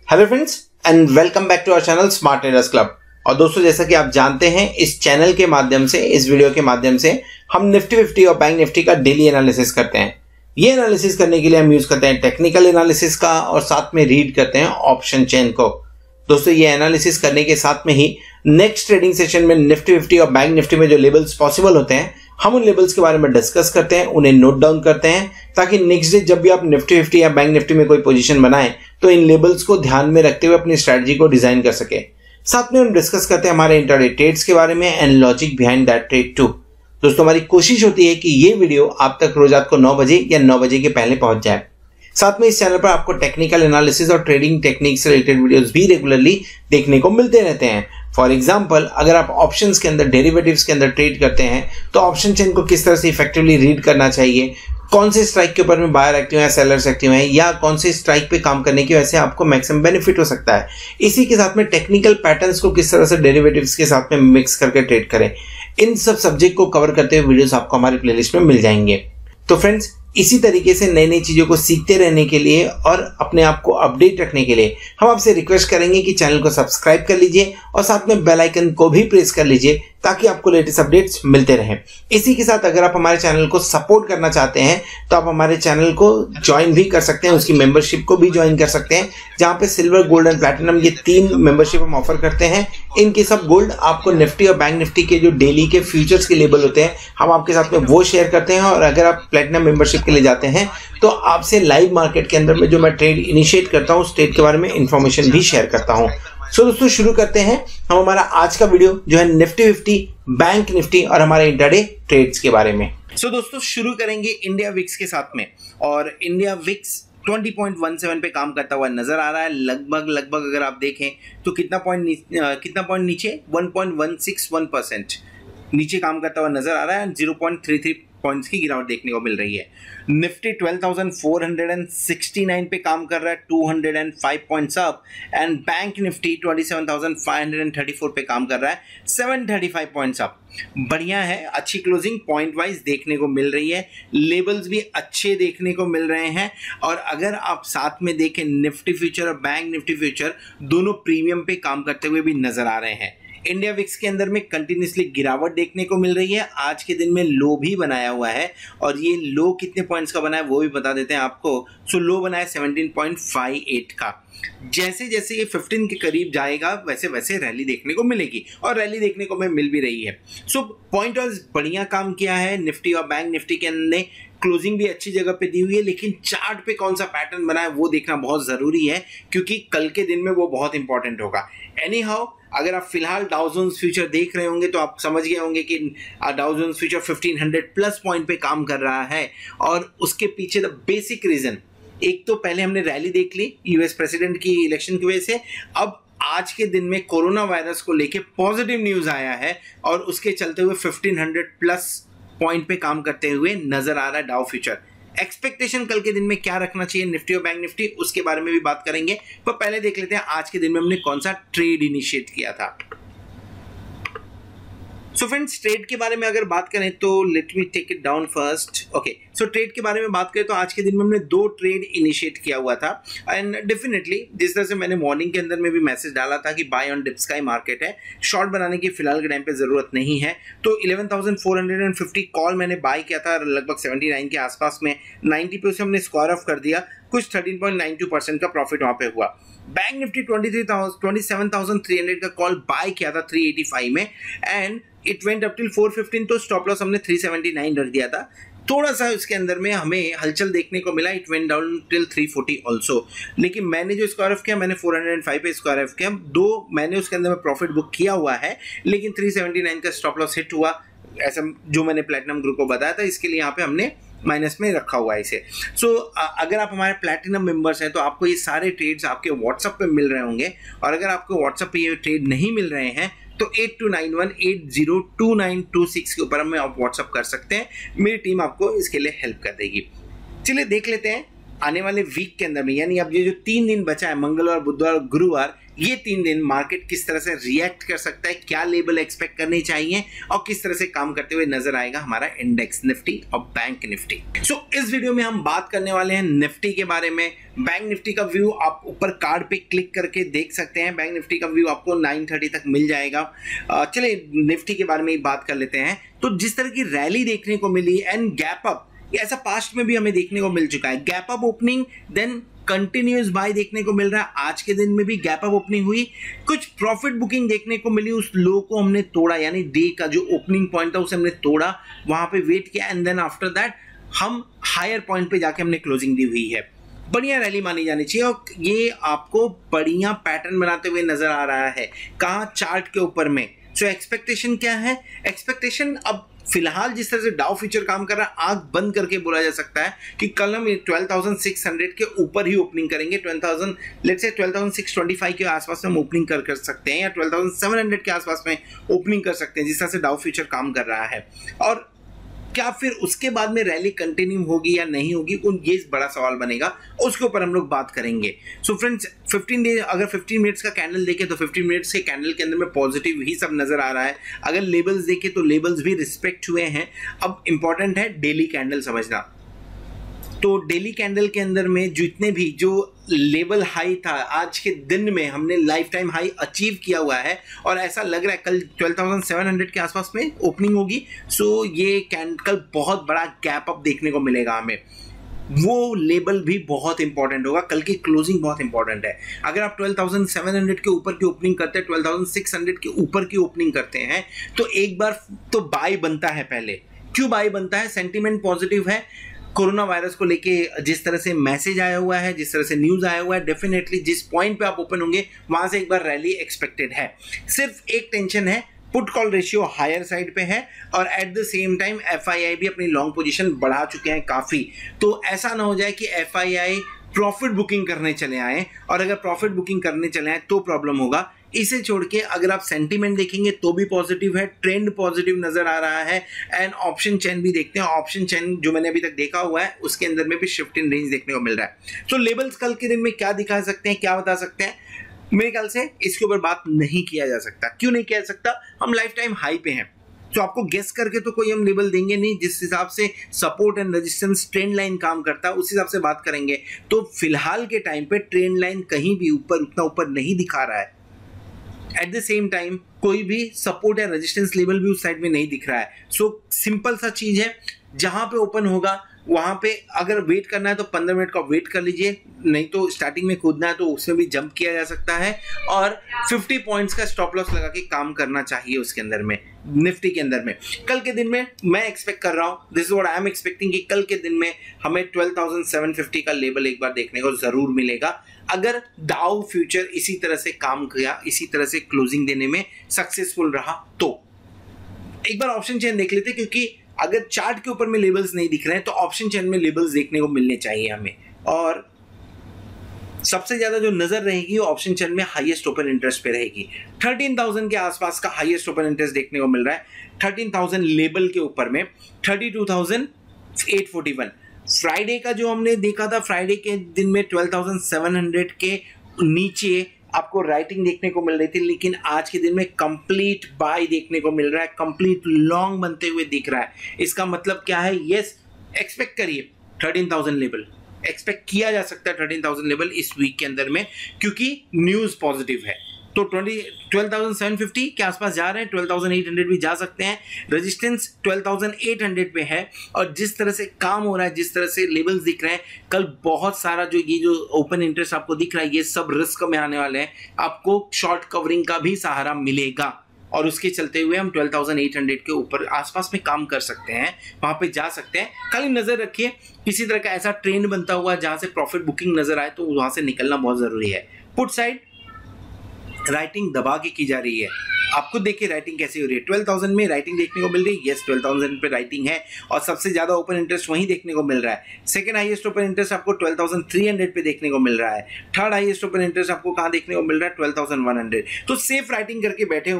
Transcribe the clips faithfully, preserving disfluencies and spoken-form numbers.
Hello friends and welcome back to our channel smart traders club. और दोस्तों, जैसा कि आप जानते हैं, इस चैनल के माध्यम से, इस वीडियो के माध्यम से हम निफ्टी फिफ्टी और बैंक निफ्टी का डेली एनालिसिस करते हैं। ये एनालिसिस करने के लिए हम यूज करते हैं टेक्निकल एनालिसिस का और साथ में रीड करते हैं ऑप्शन चेन को। दोस्तों, ये एनालिसिस करने के साथ में ही नेक्स्ट ट्रेडिंग सेशन में निफ्टी फिफ्टी और बैंक निफ्टी में जो लेवल्स पॉसिबल होते हैं, हम उन लेवल्स के बारे में डिस्कस करते हैं, उन्हें नोट डाउन करते हैं, ताकि नेक्स्ट डे जब भी आप निफ्टी फिफ्टी या बैंक निफ्टी में कोई पोजीशन बनाएं तो इन लेवल्स को ध्यान में रखते हुए अपनी स्ट्रेटजी को डिजाइन कर सके। साथ में हम डिस्कस करते हैं हमारे इंट्राडे ट्रेड्स के बारे में and logic behind that trade too. दोस्तों, हमारी कोशिश होती है कि ये वीडियो आप तक रोज रात को नौ बजे या नौ बजे के पहले पहुंच जाए। साथ में इस चैनल पर आपको टेक्निकल एनालिसिस और ट्रेडिंग टेक्निक से रिलेटेड वीडियोस भी रेगुलरली देखने को मिलते रहते हैं। फॉर एग्जांपल, अगर आप ऑप्शंस के अंदर, डेरिवेटिव्स के अंदर ट्रेड करते हैं तो ऑप्शन चेन को किस तरह से इफेक्टिवली रीड करना चाहिए, कौन से स्ट्राइक के ऊपर में बायर एक्टिव है, सेलर्स एक्टिव है, या कौन से स्ट्राइक पे काम करने की वजह से आपको मैक्सिमम बेनिफिट हो सकता है। इसी के साथ में टेक्निकल पैटर्न्स को किस तरह से डेरिवेटिव्स के साथ में मिक्स करके ट्रेड करें, इन सब सब्जेक्ट को कवर करते हुए वीडियोस आपको हमारी प्लेलिस्ट में मिल जाएंगे। तो फ्रेंड्स, इसी तरीके से नई नई चीजों को सीखते रहने के लिए और अपने आप को अपडेट रखने के लिए हम आपसे रिक्वेस्ट करेंगे कि चैनल को सब्सक्राइब कर लीजिए और साथ में बेल आइकन को भी प्रेस कर लीजिए ताकि आपको लेटेस्ट अपडेट्स मिलते रहें। इसी के साथ अगर आप हमारे चैनल को सपोर्ट करना चाहते हैं तो आप हमारे चैनल को ज्वाइन भी कर सकते हैं, उसकी मेंबरशिप को भी ज्वाइन कर सकते हैं, जहां पे सिल्वर, गोल्ड एंड प्लैटिनम ये तीन मेंबरशिप हम ऑफर करते हैं। इनके सब गोल्ड आपको निफ्टी और बैंक निफ्टी के जो डेली के फ्यूचर्स के लेवल होते हैं, हम आपके साथ में वो शेयर करते हैं। और अगर आप प्लैटिनम मेंबरशिप के लिए जाते हैं तो आपसे लाइव मार्केट के अंदर में जो मैं ट्रेड इनिशिएट करता हूं, उस ट्रेड के बारे में इंफॉर्मेशन भी शेयर करता हूं। सो दोस्तों, शुरू करते हैं हम हमारा आज का वीडियो जो है निफ्टी फिफ्टी, बैंक निफ्टी और हमारे इंट्राडे ट्रेड्स के बारे में। सो so, दोस्तों, शुरू करेंगे इंडिया विक्स के साथ में। और इंडिया विक्स बीस पॉइंट एक सात पे काम करता हुआ नजर आ रहा है। लगभग लगभग अगर आप देखें तो कितना पॉइंट कितना पॉइंट नीचे एक पॉइंट एक छह एक परसेंट नीचे काम करता हुआ नजर आ रहा है। जीरो पॉइंट तीन तीन पॉइंट्स की गिरावट देखने को मिल रही है। निफ्टी बारह हज़ार चार सौ उनहत्तर पे काम कर रहा है, दो सौ पाँच points up. And bank Nifty सत्ताईस हज़ार पाँच सौ चौंतीस पे काम कर रहा है, सात सौ पैंतीस पॉइंट्स अप। बढ़िया है, अच्छी क्लोजिंग पॉइंट वाइज देखने को मिल रही है, लेवल्स भी अच्छे देखने को मिल रहे हैं। और अगर आप साथ में देखें, निफ्टी फ्यूचर और बैंक निफ्टी फ्यूचर दोनों प्रीमियम पे काम करते हुए भी नजर आ रहे हैं। इंडिया विक्स के अंदर में कंटिन्यूसली गिरावट देखने को मिल रही है। आज के दिन में लो भी बनाया हुआ है और ये लो कितने पॉइंट्स का बना है वो भी बता देते हैं आपको। सो लो बना है सत्रह पॉइंट पाँच आठ का। जैसे जैसे ये पंद्रह के करीब जाएगा वैसे वैसे रैली देखने को मिलेगी और रैली देखने को मिल भी रही है। सो पॉइंट वाइज बढ़िया काम किया है निफ्टी और बैंक निफ्टी के अंदर। क्लोजिंग भी अच्छी जगह पे दी हुई है, लेकिन चार्ट पे कौन सा पैटर्न बना है वो देखना बहुत जरूरी है, क्योंकि कल के दिन में वो बहुत इंपॉर्टेंट होगा। एनी हाउ, अगर आप फिलहाल डाउ जोन्स फ्यूचर देख रहे होंगे तो आप समझ गए होंगे कि डाउ जोन्स फ्यूचर पंद्रह सौ प्लस पॉइंट पे काम कर रहा है। और उसके पीछे द बेसिक रीजन, एक तो पहले हमने रैली देख ली यूएस प्रेसिडेंट की इलेक्शन की वजह से। अब आज के दिन में कोरोना वायरस को लेके पॉजिटिव न्यूज आया है और उसके चलते हुए पंद्रह सौ प्लस पॉइंट पे काम करते हुए नजर आ रहा है डाउ फ्यूचर। एक्सपेक्टेशन कल के दिन में क्या रखना चाहिए निफ्टी और बैंक निफ्टी, उसके बारे में भी बात करेंगे। पर पहले देख लेते हैं आज के दिन में हमने कौन सा ट्रेड इनिशिएट किया था। सो फ्रेंड्स, ट्रेड के बारे में अगर बात करें तो let me take it down first. Okay, so trade के बारे में बात करें तो आज के दिन में हमने दो ट्रेड इनिशिएट किया हुआ था। एंड डेफिनेटली जिस तरह से मैंने मॉर्निंग के अंदर में भी मैसेज डाला था कि बाय ऑन डिप्स का ही मार्केट है, शॉर्ट बनाने की फिलहाल के टाइम पे जरूरत नहीं है। तो ग्यारह हज़ार चार सौ पचास कॉल मैंने बाय किया था लगभग उन्यासी के आसपास में, नब्बे पे उसे हमने स्क्वायर ऑफ कर दिया, कुछ तेरह पॉइंट नौ दो परसेंट का प्रॉफिट वहां पे हुआ। बैंक निफ्टी तेईस हज़ार तीन सौ का कॉल बाय किया था तीन सौ पचासी में and it went up till चार सौ पंद्रह, तो स्टॉप लॉस हमने तीन सौ उन्यासी रख दिया था। थोड़ा सा उसके अंदर में हमें हलचल देखने को मिला, इट वेंट डाउन टिल तीन सौ चालीस ऑल्सो। लेकिन मैंने जो स्क्वायर ऑफ किया, मैंने चार सौ पाँच पे स्क्वायर ऑफ किया, दो मैंने उसके अंदर में प्रॉफिट बुक किया हुआ है, लेकिन तीन सौ उन्यासी का स्टॉप लॉस हिट हुआ, ऐसा जो मैंने प्लैटिनम ग्रुप को बताया था। इसके लिए यहाँ पे हमने माइनस में रखा हुआ है इसे। सो so, अगर आप हमारे प्लैटिनम मेंबर्स हैं तो आपको ये सारे ट्रेड्स आपके व्हाट्सएप पे मिल रहे होंगे। और अगर आपको व्हाट्सएप पे ये ट्रेड नहीं मिल रहे हैं तो eight two nine one eight zero two nine two six के ऊपर हमें आप व्हाट्सएप कर सकते हैं। मेरी टीम आपको इसके लिए हेल्प कर देगी। चलिए देख लेते हैं आने वाले वीक के अंदर में, यानी अब ये जो तीन दिन बचा है, मंगलवार, बुधवार, गुरुवार, ये तीन दिन मार्केट किस तरह से रिएक्ट कर सकता है, क्या लेवल एक्सपेक्ट करने चाहिए और किस तरह से काम करते हुए नजर आएगा हमारा इंडेक्स निफ्टी और बैंक निफ्टी। सो so, इस वीडियो में हम बात करने वाले हैं निफ्टी के बारे में। बैंक निफ्टी का व्यू आप ऊपर कार्ड पे क्लिक करके देख सकते हैं। बैंक निफ्टी का व्यू आपको नाइन थर्टी तक मिल जाएगा। चलिए निफ्टी के बारे में ही बात कर लेते हैं। तो जिस तरह की रैली देखने को मिली एंड गैप अप, ऐसा पास्ट में भी हमें देखने को मिल चुका है। Gap up opening, then continuous buy देखने को मिल रहा है। आज के दिन में भी गैप अप ओपनिंग हुई, कुछ प्रॉफिट बुकिंग देखने को मिली, उस लो को हमने तोड़ा, यानी डे का जो ओपनिंग पॉइंट था उसे हमने तोड़ा, वहां पे वेट किया एंड देन आफ्टर दैट हम हायर पॉइंट पे जाके हमने क्लोजिंग दी हुई है। बढ़िया रैली मानी जानी चाहिए और ये आपको बढ़िया पैटर्न बनाते हुए नजर आ रहा है। कहाँ? चार्ट के ऊपर में। सो एक्सपेक्टेशन क्या है? एक्सपेक्टेशन अब फिलहाल जिस तरह से डाउ फ्यूचर काम कर रहा है, आंख बंद करके बोला जा सकता है कि कल हम ट्वेल्व थाउजेंड सिक्स हंड्रेड के ऊपर ही ओपनिंग करेंगे। Twelve thousand let's say twelve thousand six twenty five के आसपास में हम ओपनिंग कर कर सकते हैं, या ट्वेल्व थाउजेंड सेवन हंड्रेड के आसपास में ओपनिंग कर सकते हैं, जिस तरह से डाउ फ्यूचर काम कर रहा है। और क्या फिर उसके बाद में रैली कंटिन्यू होगी या नहीं होगी, ये बड़ा सवाल बनेगा, उसके ऊपर हम लोग बात करेंगे। सो फ्रेंड्स, फिफ्टीन डेज अगर फिफ्टीन मिनट्स का कैंडल देखें तो फिफ्टीन मिनट्स के कैंडल के अंदर में पॉजिटिव ही सब नजर आ रहा है। अगर लेबल्स देखें तो लेबल्स भी रिस्पेक्ट हुए हैं। अब इंपॉर्टेंट है डेली कैंडल समझना। तो डेली कैंडल के अंदर में जितने भी जो लेवल हाई था, आज के दिन में हमने लाइफ टाइम हाई अचीव किया हुआ है और ऐसा लग रहा है कल ट्वेल्व थाउजेंड सेवन हंड्रेड के आसपास में ओपनिंग होगी। सो ये कैंड कल बहुत बड़ा गैप अप देखने को मिलेगा हमें। वो लेवल भी बहुत इंपॉर्टेंट होगा, कल की क्लोजिंग बहुत इंपॉर्टेंट है। अगर आप ट्वेल्व थाउजेंड सेवन हंड्रेड के ऊपर की ओपनिंग करते हैं, ट्वेल्व थाउजेंड सिक्स हंड्रेड के ऊपर की ओपनिंग करते हैं, तो एक बार तो बाय बनता है। पहले क्यों बाय बनता है? सेंटीमेंट पॉजिटिव है। कोरोना वायरस को लेके जिस तरह से मैसेज आया हुआ है, जिस तरह से न्यूज आया हुआ है, डेफिनेटली जिस पॉइंट पे आप ओपन होंगे वहां से एक बार रैली एक्सपेक्टेड है। सिर्फ एक टेंशन है, put call ratio higher side पे है और at the same time FII भी अपनी लॉन्ग पोजीशन बढ़ा चुके हैं काफी। तो ऐसा ना हो जाए कि एफआईआई प्रॉफिट बुकिंग करने चले आए, और अगर प्रॉफिट बुकिंग करने चले आए तो प्रॉब्लम होगा। इसे छोड़ के अगर आप सेंटीमेंट देखेंगे तो भी पॉजिटिव है, ट्रेंड पॉजिटिव नजर आ रहा है एंड ऑप्शन चेन भी देखते हैं। ऑप्शन चेन जो मैंने अभी तक देखा हुआ है उसके अंदर में भी शिफ्ट इन रेंज देखने को मिल रहा है। तो लेवल्स कल के दिन में क्या दिखा सकते हैं, क्या बता सकते हैं? मेरे ख्याल से इसके ऊपर बात नहीं किया जा सकता। क्यों नहीं किया जा सकता? हम लाइफ टाइम हाई पे हैं, तो आपको गेस करके तो कोई हम लेवल देंगे नहीं। जिस हिसाब से support and resistance trend line काम करता है उस हिसाब से बात करेंगे। तो फिलहाल के टाइम पे ट्रेंड लाइन कहीं भी ऊपर उतना ऊपर नहीं दिखा रहा है। एट द सेम टाइम कोई भी सपोर्ट या रेजिस्टेंस लेवल भी उस साइड में नहीं दिख रहा है। सो so, सिंपल सा चीज है, जहां पे ओपन होगा वहां पे अगर वेट करना है तो पंद्रह मिनट का वेट कर लीजिए, नहीं तो स्टार्टिंग में कूदना है तो उसमें भी जंप किया जा सकता है और फिफ्टी पॉइंट्स का स्टॉप लॉस लगा के काम करना चाहिए उसके अंदर में, निफ्टी के अंदर में। कल के दिन में मैं एक्सपेक्ट कर रहा हूं, this is what I am expecting, कि कल के दिन में हमें ट्वेल्व थाउजेंड सेवन फिफ्टी का लेवल एक बार देखने को जरूर मिलेगा, अगर डाउ फ्यूचर इसी तरह से काम किया, इसी तरह से क्लोजिंग देने में सक्सेसफुल रहा तो। एक बार ऑप्शन चेन देख लेते, क्योंकि अगर चार्ट के ऊपर में लेबल्स नहीं दिख रहे हैं तो ऑप्शन चेन में लेबल्स देखने को मिलने चाहिए हमें। और सबसे ज्यादा जो नजर रहेगी वो ऑप्शन चेन में हाईएस्ट ओपन इंटरेस्ट पे रहेगी। थर्टीन थाउजेंड के आसपास का हाईएस्ट ओपन इंटरेस्ट देखने को मिल रहा है। थर्टीन थाउजेंड लेबल के ऊपर में thirty two thousand eight forty one. Friday का जो हमने देखा था, फ्राइडे के दिन में ट्वेल्व थाउजेंड सेवन हंड्रेड के नीचे आपको राइटिंग देखने को मिल रही थी, लेकिन आज के दिन में कंप्लीट बाय देखने को मिल रहा है, कंप्लीट लॉन्ग बनते हुए दिख रहा है। इसका मतलब क्या है? यस, एक्सपेक्ट करिए थर्टीन थाउजेंड लेवल, एक्सपेक्ट किया जा सकता है थर्टीन थाउजेंड लेवल इस वीक के अंदर में, क्योंकि न्यूज पॉजिटिव है। तो ट्वेल्व थाउजेंड सेवन फिफ्टी के आसपास जा रहे हैं, ट्वेल्व थाउजेंड एट हंड्रेड भी जा सकते हैं। Resistance twelve thousand eight hundred पे है और जिस तरह से काम हो रहा है, जिस तरह से लेवल्स दिख रहे हैं, कल बहुत सारा जो ये जो ओपन इंटरेस्ट आपको दिख रहा है, ये सब रिस्क में आने वाले हैं। आपको शॉर्ट कवरिंग का भी सहारा मिलेगा और उसके चलते हुए हम ट्वेल्व थाउजेंड एट हंड्रेड के ऊपर आसपास में काम कर सकते हैं, वहां पे जा सकते हैं। खाली नजर रखिए किसी तरह का ऐसा ट्रेंड बनता हुआ जहां से प्रॉफिट बुकिंग नजर आए तो वहां से निकलना बहुत जरूरी है। पुट साइड राइटिंग दबा के की जा रही है, आपको देखिए राइटिंग कैसी हो रही है। ट्वेल्व थाउजेंड में राइटिंग देखने को मिल रही है, यस ट्वेल्व थाउजेंड पे राइटिंग है और सबसे ज्यादा ओपन इंटरेस्ट वहीं देखने को मिल रहा है। सेकंड हाईएस्ट ओपन इंटरेस्ट आपको ट्वेल्व थाउजेंड थ्री हंड्रेड पे देखने को मिल रहा है। थर्ड हाईएस्ट ओपन इंटरेस्ट आपको कहां देखने को मिल रहा है? Twelve thousand one hundred. तो सेफ राइटिंग करके बैठे हुए हैं,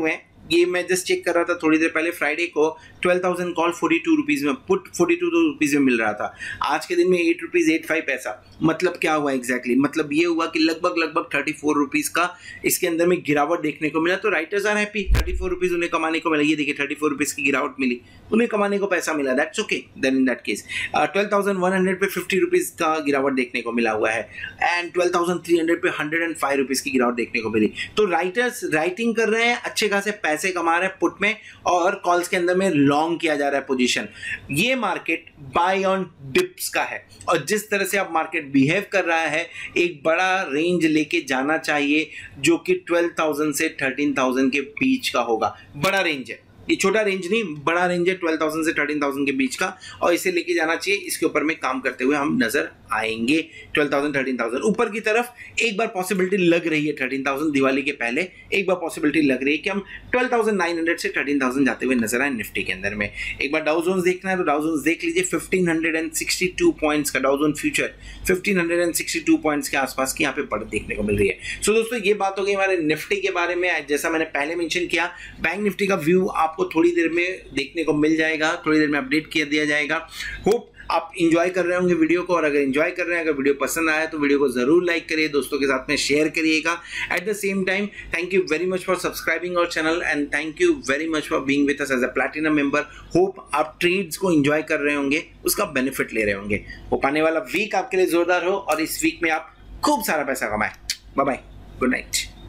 ये मैं जस्ट चेक कर रहा था थोड़ी देर पहले, फ्राइडे को twelve thousand call forty two rupees में, पुट फोर्टी टू रुपीज में मिल रहा था। आज के दिन में एट रुपीज एट फाइव पैसा। मतलब क्या हुआ एग्जैक्टली exactly? मतलब ये हुआ कि लगभग लगभग थर्टी फोर रुपीज का इसके अंदर में गिरावट देखने को मिला। तो writers are happy, thirty four rupees उन्हें कमाने को मिला। ये देखिए थर्टी फोर रुपीज की गिरावट मिली, उन्हें कमाने को पैसा मिला, that's okay. Then in that case twelve thousand one hundred पे फिफ्टी रुपीज का गिरावट देखने को मिला हुआ है, and twelve thousand three hundred पे हंड्रेड एंड फाइव रुपीज की गिरावट देखने को मिली। तो राइटर्स राइटिंग कर रहे हैं, अच्छे खासे पैसे कमा रहे हैं पुट में, और कॉल्स के अंदर में लॉन्ग किया जा रहा है पोजीशन। ये मार्केट बाय ऑन डिप्स का है, और जिस तरह से अब मार्केट बिहेव कर रहा है, एक बड़ा रेंज लेके जाना चाहिए जो कि ट्वेल्व थाउजेंड से थर्टीन थाउजेंड के बीच का होगा। बड़ा रेंज है, ये छोटा रेंज नहीं, बड़ा रेंज है ट्वेल्व थाउजेंड से थर्टीन थाउजेंड के बीच का, और इसे लेके जाना चाहिए। इसके ऊपर में काम करते हुए हम नजर आएंगे। ट्वेल्व थाउजेंड थर्टीन थाउजेंड ऊपर की तरफ एक बार पॉसिबिलिटी लग रही है, थर्टीन थाउजेंड दिवाली के पहले एक बार पॉसिबिलिटी लग रही है कि हम ट्वेल्व थाउजेंड नाइन हंड्रेड से थर्टीन थाउजेंड जाते हुए नजर आए निफ्टी के अंदर में। एक बार डाउ जोन्स देखना है तो डाउ जोन्स देख लीजिए, फिफ्टीन सिक्सटी टू पॉइंट्स का Dow Jones future fifteen sixty two points के आसपास की यहाँ पे बढ़त देखने को मिल रही है। सो so, दोस्तों ये बात हो गई हमारे निफ्टी के बारे में। जैसा मैंने पहले मेंशन किया, बैंक निफ्टी का व्यू आपको थोड़ी देर में देखने को मिल जाएगा, थोड़ी देर में अपडेट किया दिया जाएगा। होप आप इंजॉय कर रहे होंगे वीडियो को, और अगर इंजॉय कर रहे हैं, अगर वीडियो पसंद आया तो वीडियो को जरूर लाइक करिए, दोस्तों के साथ में शेयर करिएगा। At the same time thank you very much for subscribing our channel, and thank you very much for being with us as a platinum member. Hope आप ट्रेड्स को इंजॉय कर रहे होंगे, उसका बेनिफिट ले रहे होंगे। होप आने वाला वीक आपके लिए जोरदार हो, और इस वीक में आप खूब सारा पैसा कमाएं। Bye bye, good night.